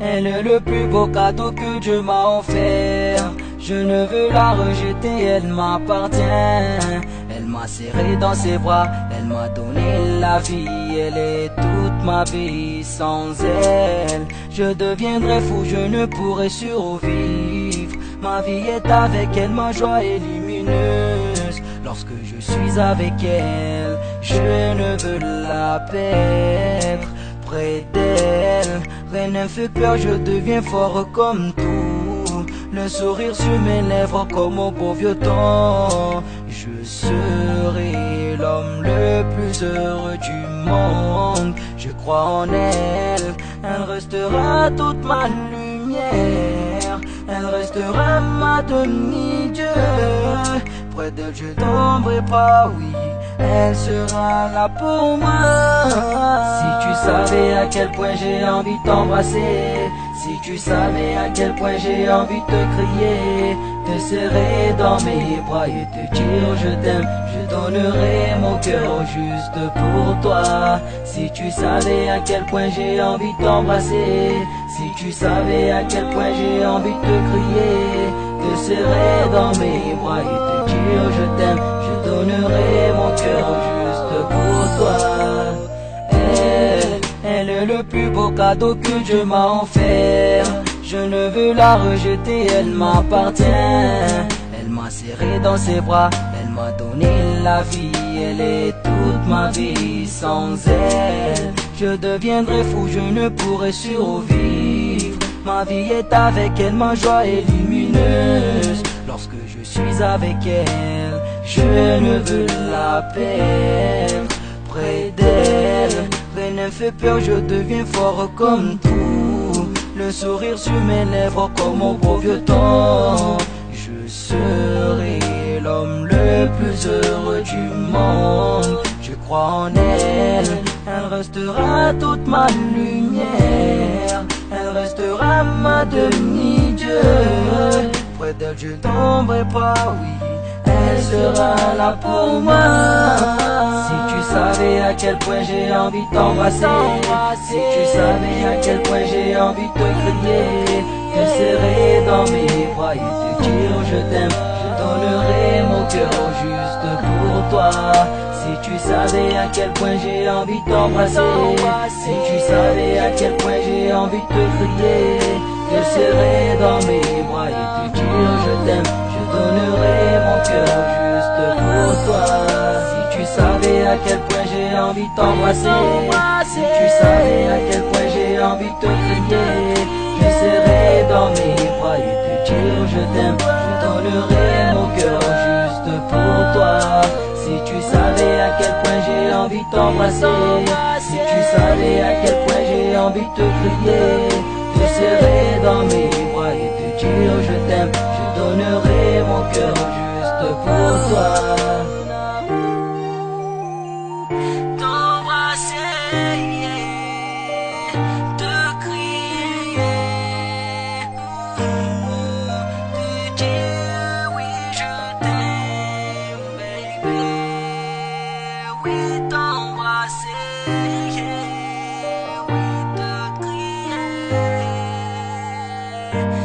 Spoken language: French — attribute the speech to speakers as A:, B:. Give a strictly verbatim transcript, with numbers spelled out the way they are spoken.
A: Elle est le plus beau cadeau que Dieu m'a offert. Je ne veux la rejeter, elle m'appartient. Elle m'a serré dans ses bras, elle m'a donné la vie. Elle est toute ma vie, sans elle je deviendrais fou, je ne pourrais survivre. Ma vie est avec elle, ma joie est lumineuse. Lorsque je suis avec elle, je ne veux la perdre. Près d'elle, rien ne fait peur, je deviens fort comme tout. Le sourire sur mes lèvres comme au beau vieux temps. Je serai l'homme le plus heureux du monde. Je crois en elle, elle restera toute ma lumière. Elle restera ma demi-dieu. Près d'elle je tomberai pas, oui, elle sera là pour moi. Si tu savais à quel point j'ai envie de t'embrasser, si tu savais à quel point j'ai envie de te crier, te serrer dans mes bras et te dire je t'aime, je donnerai mon cœur juste pour toi. Si tu savais à quel point j'ai envie de t'embrasser, si tu savais à quel point j'ai envie de te crier, te serrer dans mes bras et te dire je t'aime, je donnerai mon cœur juste pour toi. Elle, elle est le plus beau cadeau que Dieu m'a offert. Je ne veux la rejeter, elle m'appartient. Elle m'a serré dans ses bras, elle m'a donné la vie. Elle est toute ma vie, sans elle je deviendrais fou, je ne pourrais survivre. Ma vie est avec elle, ma joie est lumineuse. Lorsque je suis avec elle, je ne veux la perdre. Près d'elle, rien ne fait peur, je deviens fort comme tout. Le sourire sur mes lèvres comme au beau vieux temps. Je serai l'homme le plus heureux du monde. Je crois en elle, elle restera toute ma lumière. Elle restera ma demi-dieu. Près d'elle je tomberai pas, oui, elle sera là pour moi. Si tu savais à quel point j'ai envie de t'embrasser, si tu savais à quel point j'ai envie de te crier, te serrer dans mes bras et te dire je t'aime, je donnerai mon cœur juste pour toi. Si tu savais à quel point j'ai envie de t'embrasser, si tu savais à quel point j'ai envie de te crier, te serrer dans mes bras et te dire je t'aime, je donnerai mon cœur juste pour toi. Si tu savais à quel point j'ai envie de t'embrasser, si tu savais à quel point j'ai envie de te crier, te serrer dans mes bras et te dire je t'aime, je donnerai mon cœur juste pour toi. Si tu savais à quel point j'ai envie de t'embrasser, si tu savais à quel point j'ai envie de te crier, te serrer dans mes bras et te dire je t'aime, je donnerai mon cœur juste pour toi.
B: Yeah.